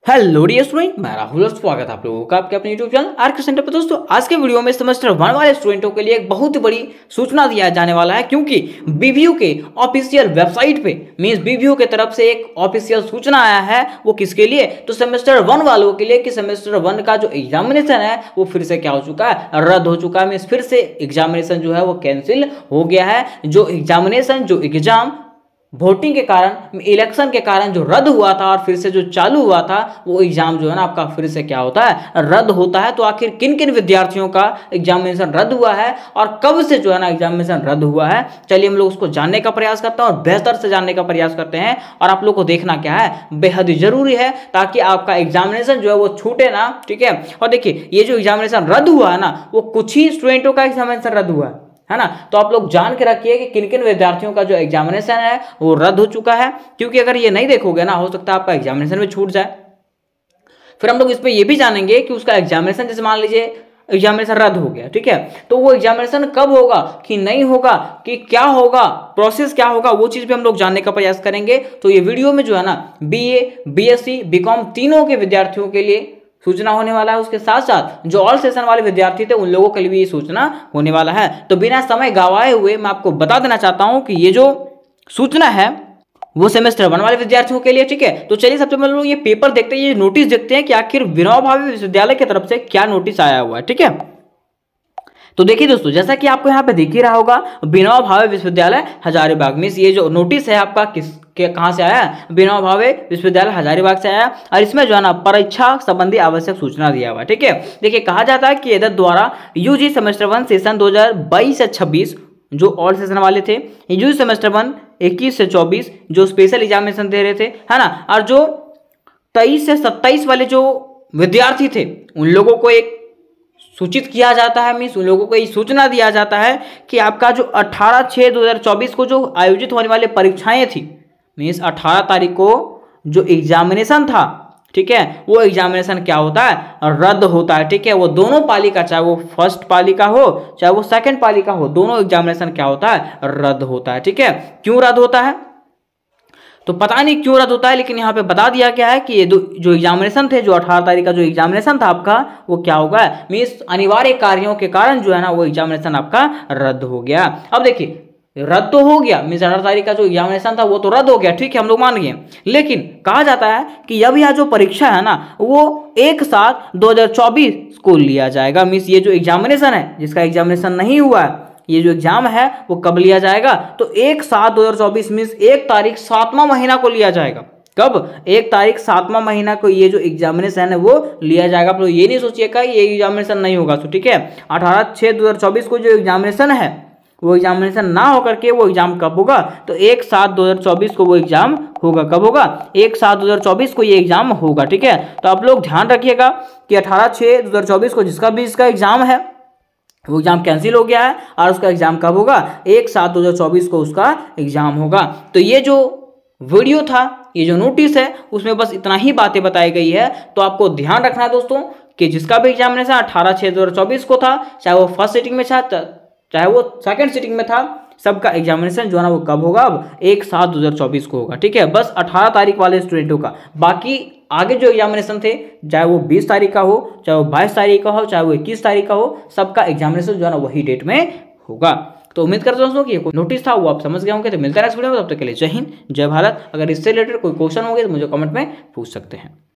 Hello dear student, मैं राहुल और स्वागत है आप लोगों का आपके अपने यूट्यूब चैनल आरके सेंटर पर। दोस्तों आज के वीडियो में सेमेस्टर 1 वाले स्टूडेंटों के लिए एक बहुत ही बड़ी सूचना दिया जाने वाला है, क्योंकि बीबीयू के ऑफिशियल वेबसाइट पे मींस बीबीयू के तरफ से एक ऑफिशियल सूचना आया है। वो किसके लिए? तो सेमेस्टर 1 वालों के लिए कि सेमेस्टर 1 का जो एग्जामिनेशन है वो फिर से क्या हो चुका है, रद्द हो चुका है। मींस फिर से एग्जामिनेशन जो है वो कैंसिल हो गया है। जो एग्जाम वोटिंग के कारण, इलेक्शन के कारण जो रद्द हुआ था और फिर से जो चालू हुआ था वो एग्जाम जो है ना आपका फिर से क्या होता है, रद्द होता है। तो आखिर किन किन विद्यार्थियों का एग्जामिनेशन रद्द हुआ है और कब से जो है ना एग्जामिनेशन रद्द हुआ है, चलिए हम लोग उसको जानने का प्रयास करते हैं और बेहतर से जानने का प्रयास करते हैं। और आप लोग को देखना क्या है, बेहद जरूरी है ताकि आपका एग्जामिनेशन जो है वो छूटे ना। ठीक है, और देखिए ये जो एग्जामिनेशन रद्द हुआ है ना, वो कुछ ही स्टूडेंटों का एग्जामिनेशन रद्द हुआ है ना। तो आप लोग जान के रखिए कि किन किन विद्यार्थियों का जो एग्जामिनेशन है वो रद्द हो चुका है, क्योंकि अगर ये नहीं देखोगे ना हो सकता है आपका एग्जामिनेशन भी छूट जाए। फिर हम लोग इस पे ये भी जानेंगे कि उसका एग्जामिनेशन, जैसे मान लीजिए एग्जामिनेशन रद्द हो गया, ठीक है, तो वो एग्जामिनेशन कब होगा कि नहीं होगा कि क्या होगा, प्रोसेस क्या होगा, वो चीज भी हम लोग जानने का प्रयास करेंगे। तो ये वीडियो में जो है ना बीए, बीएससी, बीकॉम तीनों के विद्यार्थियों के लिए सूचना होने वाला है। उसके साथ साथ जो ऑल सेशन वाले विद्यार्थी थे उन लोगों के लिए भी ये सूचना होने वाला है। तो बिना समय गंवाए हुए मैं आपको बता देना चाहता हूं कि ये जो सूचना है वो सेमेस्टर 1 वाले विद्यार्थियों के लिए, ठीक है। तो चलिए सबसे पहले लोग ये पेपर देखते हैं, ये नोटिस देखते हैं कि आखिर विनोबा भावे विश्वविद्यालय की तरफ से क्या नोटिस आया हुआ है, ठीक है। तो देखिए दोस्तों, जैसा कि आपको यहाँ पे दिख ही रहा होगा, विनोबा भावे विश्वविद्यालय हजारीबाग में ये जो नोटिस है आपका कहाँ से आया है, विनोबा भावे विश्वविद्यालय हजारीबाग से आया। और इसमें जो है ना परीक्षा संबंधी आवश्यक सूचना दिया हुआ है, ठीक है। देखिए कहा जाता है कि एदत द्वारा यूजी सेमेस्टर 1 सेशन 2022 से 26 जो ऑल सेशन वाले थे, यूजी सेमेस्टर 1 21 से 24 जो स्पेशल एग्जामिनेशन दे रहे थे, है ना, और जो 23 से 27 वाले जो विद्यार्थी थे उन लोगों को एक सूचित किया जाता है। मीन्स उन लोगों को ये सूचना दिया जाता है कि आपका जो 18/6/2024 को जो आयोजित होने वाली परीक्षाएं थी, मीन्स 18 तारीख को जो एग्जामिनेशन था, ठीक है, वो एग्जामिनेशन क्या होता है, रद्द होता है, ठीक है। वो दोनों पाली का, चाहे वो फर्स्ट पाली का हो चाहे वो सेकंड पाली का हो, दोनों एग्जामिनेशन क्या होता है, रद्द होता है, ठीक है। क्यों रद्द होता है तो पता नहीं क्यों रद्द होता है, लेकिन यहाँ पे बता दिया गया है कि ये जो एग्जामिनेशन थे, जो 18 तारीख का जो एग्जामिनेशन था आपका, वो क्या होगा, मीन्स अनिवार्य कार्यों के कारण जो है ना वो एग्जामिनेशन आपका रद्द हो गया। अब देखिए रद्द तो हो गया, मीन्स 18 तारीख का जो एग्जामिनेशन था वो तो रद्द हो गया, ठीक है, हम लोग मान गए। लेकिन कहा जाता है कि अब यह जो परीक्षा है ना वो एक साथ 2024 को लिया जाएगा। मीन्स ये जो एग्जामिनेशन है, जिसका एग्जामिनेशन नहीं हुआ है, ये जो एग्जाम है वो कब लिया जाएगा, तो 1/7/2024 मीन्स 1 तारीख 7वां महीना को लिया जाएगा। कब? 1 तारीख 7वां महीना को ये जो एग्जामिनेशन है वो लिया जाएगा। आप लोग ये नहीं सोचिएगा ये एग्जामिनेशन नहीं होगा, तो ठीक है, 18/6/2024 को जो एग्जामिनेशन है वो एग्जामिनेशन ना होकर के वो एग्जाम कब होगा, तो 1/7/2024 को वो एग्जाम होगा। कब होगा? 1/7/2024 को ये एग्जाम होगा, ठीक है। तो आप लोग ध्यान रखिएगा कि 18/6/2024 को जिसका भी इसका एग्जाम है वो एग्जाम कैंसिल हो गया है और उसका एग्जाम कब होगा, 1/7/2024 को उसका एग्जाम होगा। तो ये जो वीडियो था, ये जो नोटिस है, उसमें बस इतना ही बातें बताई गई है। तो आपको ध्यान रखना है दोस्तों कि जिसका भी एग्जामिनेशन 18/6/2024 को था, चाहे वो फर्स्ट सीटिंग में था चाहे वो सेकंड सीटिंग में था, सबका एग्जामिनेशन जो है ना वो कब होगा, अब 1/7/2024 को होगा, ठीक है। बस 18 तारीख वाले स्टूडेंटों का, बाकी आगे जो एग्जामिनेशन थे, चाहे वो 20 तारीख का हो, चाहे वो 22 तारीख का हो, चाहे वो 21 तारीख का हो, सबका एग्जामिनेशन जो है ना वही डेट में होगा। तो उम्मीद करता हूं दोस्तों कि ये नोटिस था वो आप समझ गए होंगे। तो मिलता है नेक्स्ट वीडियो में, तब तक के लिए जय हिंद जय भारत। अगर इससे रिलेटेड कोई क्वेश्चन होंगे तो मुझे कमेंट में पूछ सकते हैं।